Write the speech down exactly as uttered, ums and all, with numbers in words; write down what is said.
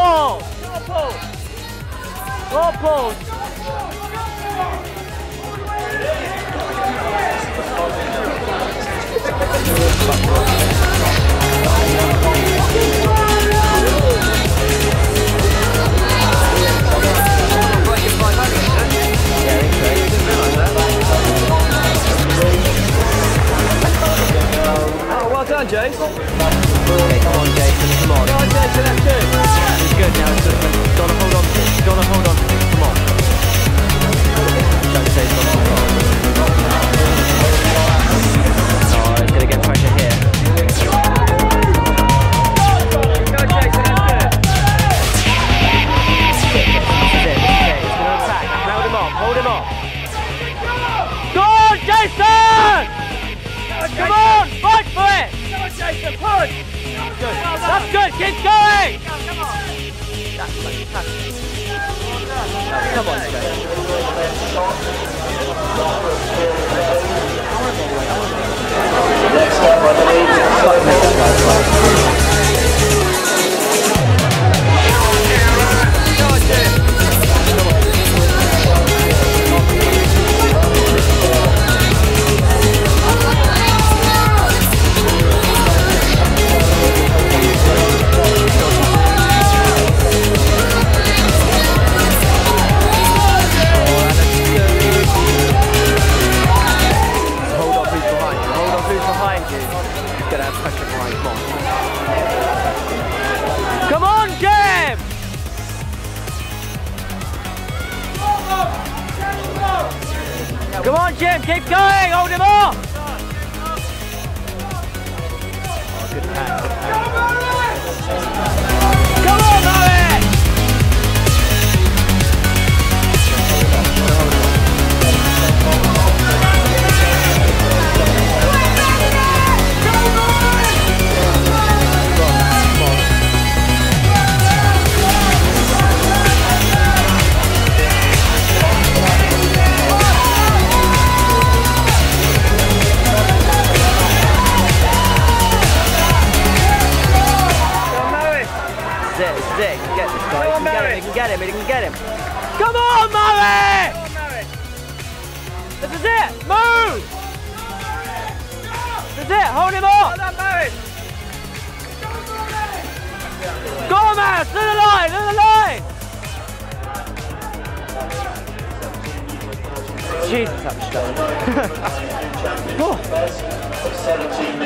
Paul! More Paul! More Paul! Oh, well done, Jace. Okay, come on, Jason, come on. Come on, Jason, that's good. It's good now, it's good. Gotta hold on to it. Gotta hold on to it. Come on. Don't say it's not too far. Oh, it's gonna get pressure here. Go, Jason, that's good. This is it, this is it. It's gonna attack. Hold him off, hold him off. Go on, Jason! Come on, fight for it! Come on, Jason, push! Good. That's good, keep going! Come on. That's fantastic. Come on, Jason. Next up, I believe, Come on, Jim! Come on, Jim, keep going, hold him off! Oh, good pass, good pass. Come on, Murray! This is it, you can get this guy, you can get him, you can get him, you can get him. Come on, Murray! Come on, Murray. This is it, move! This is it, hold him off! Well done, Murray. Go on, man, to the line, to the line! Jesus, that was strong.